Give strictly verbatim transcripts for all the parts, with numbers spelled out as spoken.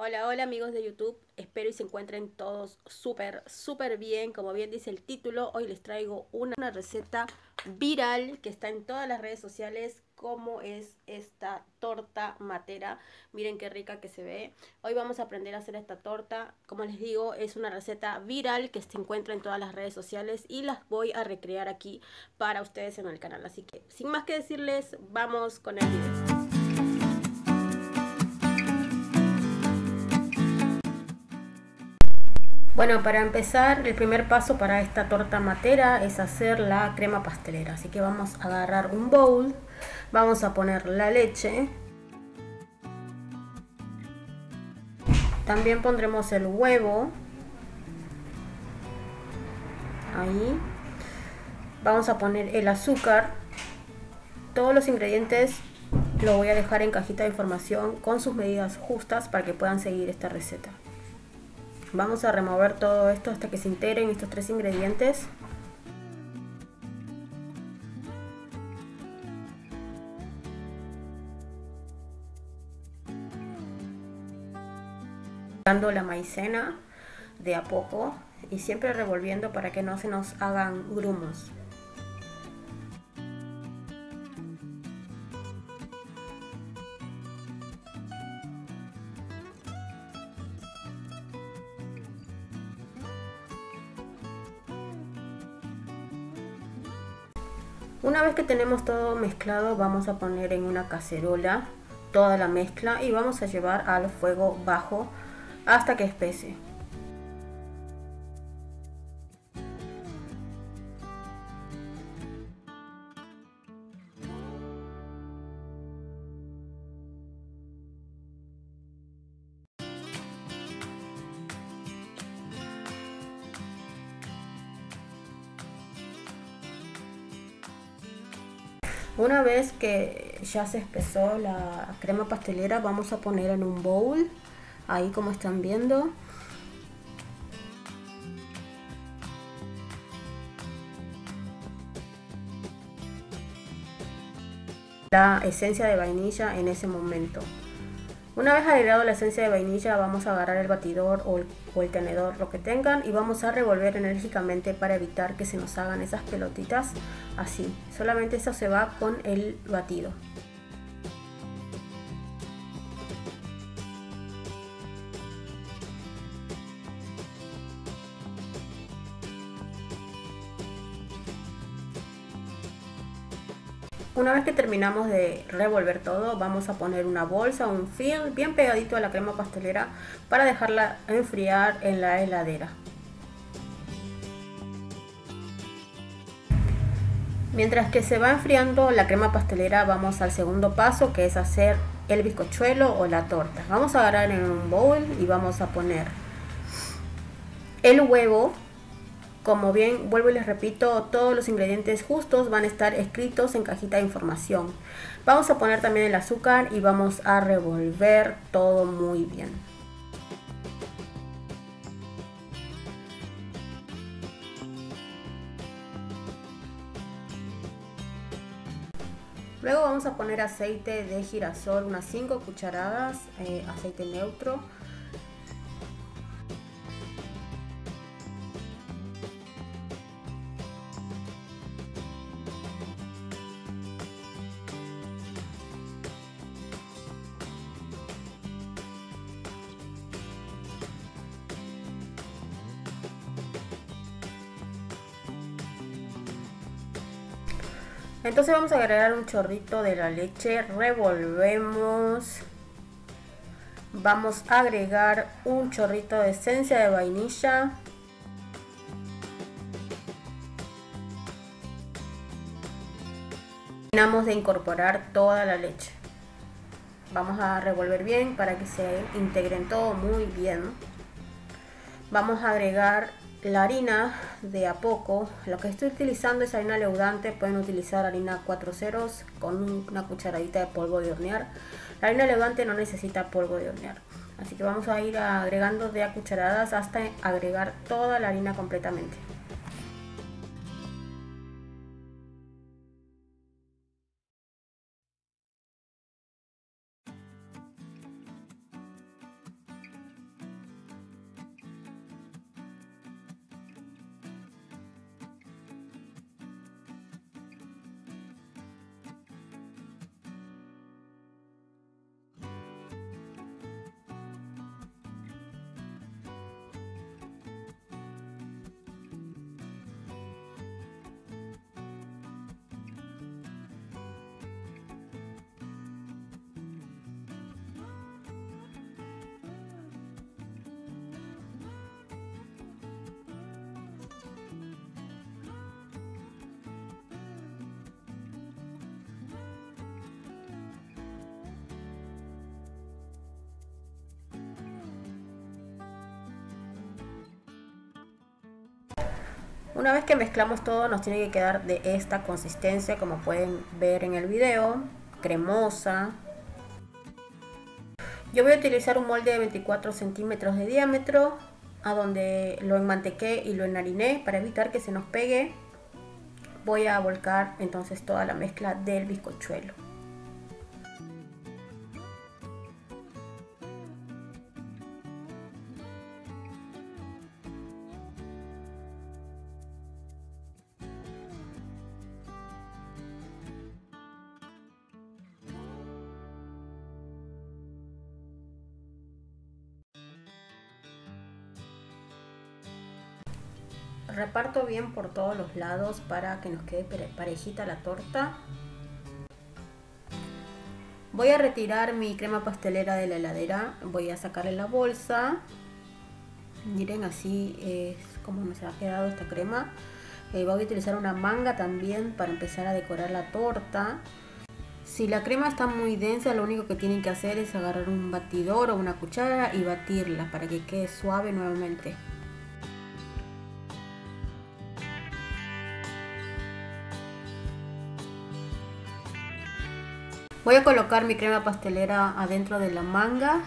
Hola, hola amigos de YouTube, espero y se encuentren todos súper, súper bien. Como bien dice el título, hoy les traigo una, una receta viral que está en todas las redes sociales, como es esta torta matera. Miren qué rica que se ve. Hoy vamos a aprender a hacer esta torta. Como les digo, es una receta viral que se encuentra en todas las redes sociales y las voy a recrear aquí para ustedes en el canal. Así que, sin más que decirles, vamos con el video. Bueno, para empezar, el primer paso para esta torta matera es hacer la crema pastelera. Así que vamos a agarrar un bowl, vamos a poner la leche, también pondremos el huevo, ahí, vamos a poner el azúcar, todos los ingredientes lo voy a dejar en cajita de información con sus medidas justas para que puedan seguir esta receta. Vamos a remover todo esto hasta que se integren estos tres ingredientes. Dando la maicena de a poco y siempre revolviendo para que no se nos hagan grumos. Una vez que tenemos todo mezclado, vamos a poner en una cacerola toda la mezcla y vamos a llevar al fuego bajo hasta que espese. Una vez que ya se espesó la crema pastelera, vamos a poner en un bowl, ahí como están viendo. La esencia de vainilla en ese momento. Una vez agregado la esencia de vainilla, vamos a agarrar el batidor o el, o el tenedor, lo que tengan, y vamos a revolver enérgicamente para evitar que se nos hagan esas pelotitas así. Solamente eso se va con el batido. Una vez que terminamos de revolver todo, vamos a poner una bolsa o un film bien pegadito a la crema pastelera para dejarla enfriar en la heladera. Mientras que se va enfriando la crema pastelera, vamos al segundo paso, que es hacer el bizcochuelo o la torta. Vamos a agarrar en un bowl y vamos a poner el huevo. Como bien, vuelvo y les repito, todos los ingredientes justos van a estar escritos en cajita de información. Vamos a poner también el azúcar y vamos a revolver todo muy bien. Luego vamos a poner aceite de girasol, unas cinco cucharadas, eh, aceite neutro. Entonces vamos a agregar un chorrito de la leche, revolvemos. Vamos a agregar un chorrito de esencia de vainilla. Terminamos de incorporar toda la leche. Vamos a revolver bien para que se integren todo muy bien. Vamos a agregar la harina de a poco. Lo que estoy utilizando es harina leudante. Pueden utilizar harina cuatro ceros con una cucharadita de polvo de hornear. La harina leudante no necesita polvo de hornear, así que vamos a ir agregando de a cucharadas hasta agregar toda la harina completamente. Una vez que mezclamos todo nos tiene que quedar de esta consistencia, como pueden ver en el video, cremosa. Yo voy a utilizar un molde de veinticuatro centímetros de diámetro, a donde lo enmantequé y lo enhariné para evitar que se nos pegue. Voy a volcar entonces toda la mezcla del bizcochuelo. Reparto bien por todos los lados para que nos quede parejita la torta. Voy a retirar mi crema pastelera de la heladera. Voy a sacarle la bolsa. Miren, así es como nos ha quedado esta crema. Eh, voy a utilizar una manga también para empezar a decorar la torta. Si la crema está muy densa, lo único que tienen que hacer es agarrar un batidor o una cuchara y batirla para que quede suave nuevamente. Voy a colocar mi crema pastelera adentro de la manga.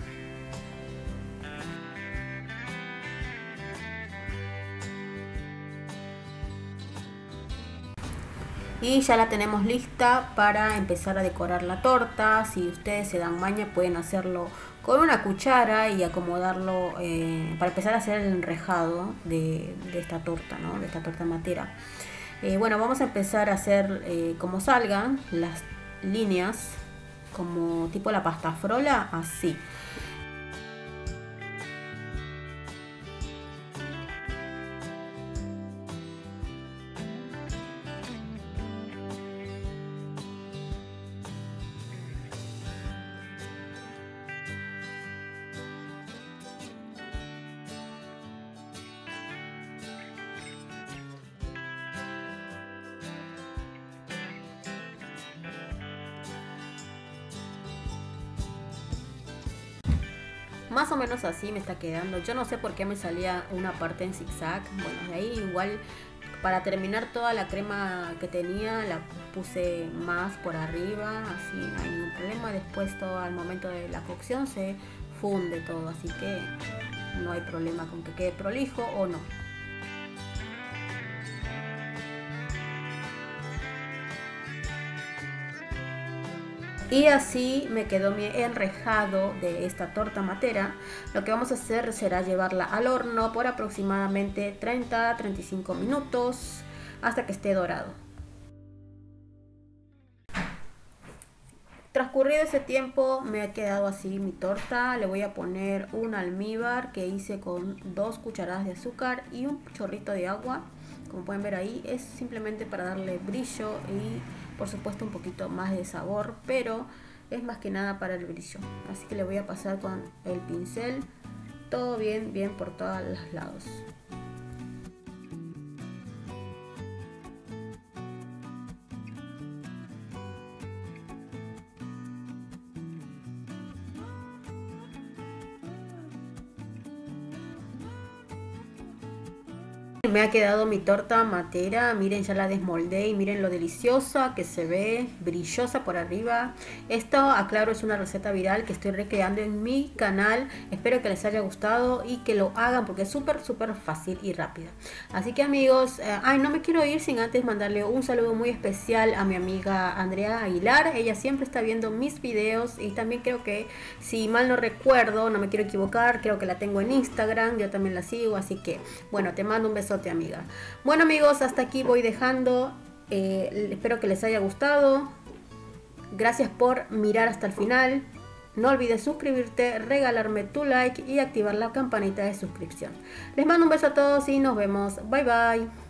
Y ya la tenemos lista para empezar a decorar la torta. Si ustedes se dan maña, pueden hacerlo con una cuchara y acomodarlo eh, para empezar a hacer el enrejado de, de esta torta, ¿no? De esta torta matera. Eh, bueno, vamos a empezar a hacer eh, como salgan las líneas, como tipo la pasta frola, así. Más o menos así me está quedando. Yo no sé por qué me salía una parte en zigzag. Bueno, de ahí igual para terminar toda la crema que tenía la puse más por arriba. Así no hay ningún problema. Después todo al momento de la cocción se funde todo. Así que no hay problema con que quede prolijo o no. Y así me quedó mi enrejado de esta torta matera. Lo que vamos a hacer será llevarla al horno por aproximadamente treinta a treinta y cinco minutos hasta que esté dorado. Transcurrido ese tiempo me ha quedado así mi torta. Le voy a poner un almíbar que hice con dos cucharadas de azúcar y un chorrito de agua. Como pueden ver ahí, es simplemente para darle brillo y por supuesto un poquito más de sabor, pero es más que nada para el brillo. Así que le voy a pasar con el pincel todo bien, bien por todos los lados. Me ha quedado mi torta matera, miren, ya la desmoldé y miren lo deliciosa que se ve, brillosa por arriba. Esto, aclaro, es una receta viral que estoy recreando en mi canal. Espero que les haya gustado y que lo hagan porque es súper, súper fácil y rápida. Así que amigos, eh, ay, no me quiero ir sin antes mandarle un saludo muy especial a mi amiga Andrea Aguilar. Ella siempre está viendo mis videos y también creo que, si mal no recuerdo, no me quiero equivocar, creo que la tengo en Instagram, yo también la sigo, así que bueno, te mando un besote, amiga. Bueno amigos, hasta aquí voy dejando. Eh, espero que les haya gustado. Gracias por mirar hasta el final. No olvides suscribirte, regalarme tu like y activar la campanita de suscripción. Les mando un beso a todos y nos vemos. Bye bye.